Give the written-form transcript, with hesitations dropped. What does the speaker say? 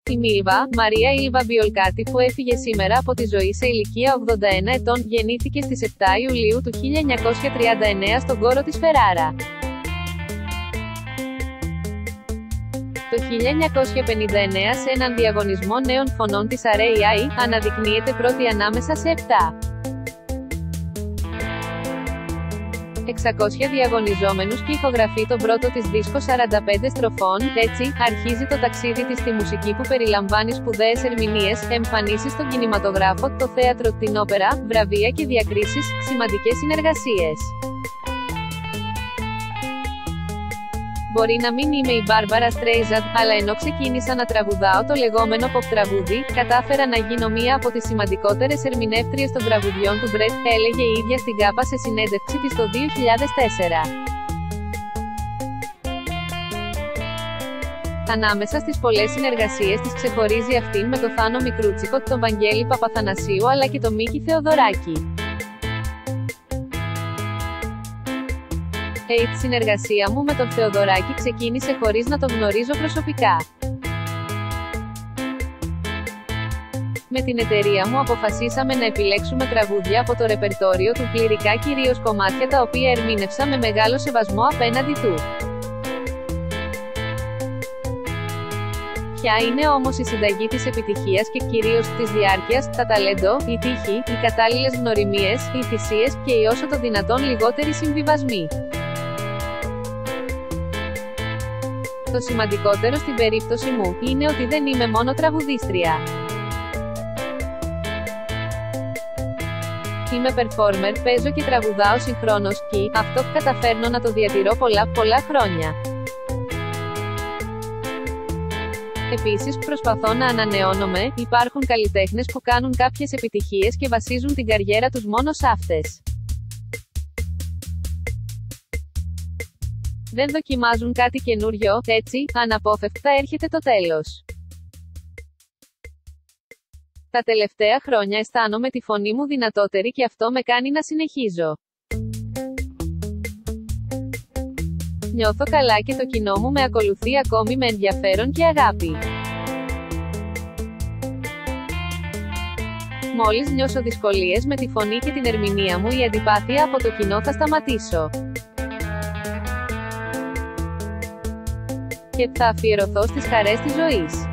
Η Μίλβα, Μαρία Ήλβα Μπιολκάτη, που έφυγε σήμερα από τη ζωή σε ηλικία 81 ετών, γεννήθηκε στις 7 Ιουλίου του 1939 στον κόρο της Φεράρα. Το 1959 σε έναν διαγωνισμό νέων φωνών της RAI, αναδεικνύεται πρώτη ανάμεσα σε 7. 600 διαγωνιζόμενους και ηχογραφεί τον πρώτο της δίσκο 45 στροφών. Έτσι, αρχίζει το ταξίδι της στη μουσική που περιλαμβάνει σπουδαίες ερμηνείες, εμφανίσεις στον κινηματογράφο, το θέατρο, την όπερα, βραβεία και διακρίσεις, σημαντικές συνεργασίες. Μπορεί να μην είμαι η Μπάρμπαρα Στρέιζαντ, αλλά ενώ ξεκίνησα να τραγουδάω το λεγόμενο pop τραγούδι, κατάφερα να γίνω μία από τις σημαντικότερες ερμηνεύτριες των τραγουδιών του Μπρετ, έλεγε η ίδια στην ΚΑΠΑ σε συνέντευξη της το 2004. Ανάμεσα στις πολλές συνεργασίες της ξεχωρίζει αυτήν με το Θάνο Μικρούτσικο, τον Βαγγέλη Παπαθανασίου αλλά και τον Μίκη Θεοδωράκη. Η συνεργασία μου με τον Θεοδωράκη ξεκίνησε χωρίς να τον γνωρίζω προσωπικά. Με την εταιρεία μου αποφασίσαμε να επιλέξουμε τραγούδια από το ρεπερτόριο του, κληρικά κυρίως κομμάτια τα οποία ερμήνευσα με μεγάλο σεβασμό απέναντι του. Ποια είναι όμως η συνταγή της επιτυχίας και κυρίως της διάρκειας? Τα ταλέντο, η τύχη, οι κατάλληλες γνωριμίες, οι θυσίες και οι όσο το δυνατόν λιγότεροι συμβιβασμοί. Το σημαντικότερο στην περίπτωση μου είναι ότι δεν είμαι μόνο τραγουδίστρια. Είμαι performer, παίζω και τραγουδάω συγχρόνως, και αυτό καταφέρνω να το διατηρώ πολλά χρόνια. Επίσης, προσπαθώ να ανανεώνομαι. Υπάρχουν καλλιτέχνες που κάνουν κάποιες επιτυχίες και βασίζουν την καριέρα τους μόνο σε αυτές. Δεν δοκιμάζουν κάτι καινούριο, έτσι, αναπόφευκτα έρχεται το τέλος. Τα τελευταία χρόνια αισθάνομαι τη φωνή μου δυνατότερη και αυτό με κάνει να συνεχίζω. Νιώθω καλά και το κοινό μου με ακολουθεί ακόμη με ενδιαφέρον και αγάπη. Μόλις νιώσω δυσκολίες με τη φωνή και την ερμηνεία μου, η αντιπάθεια από το κοινό θα σταματήσω. Και θα αφιερωθώ στις χαρές της ζωής.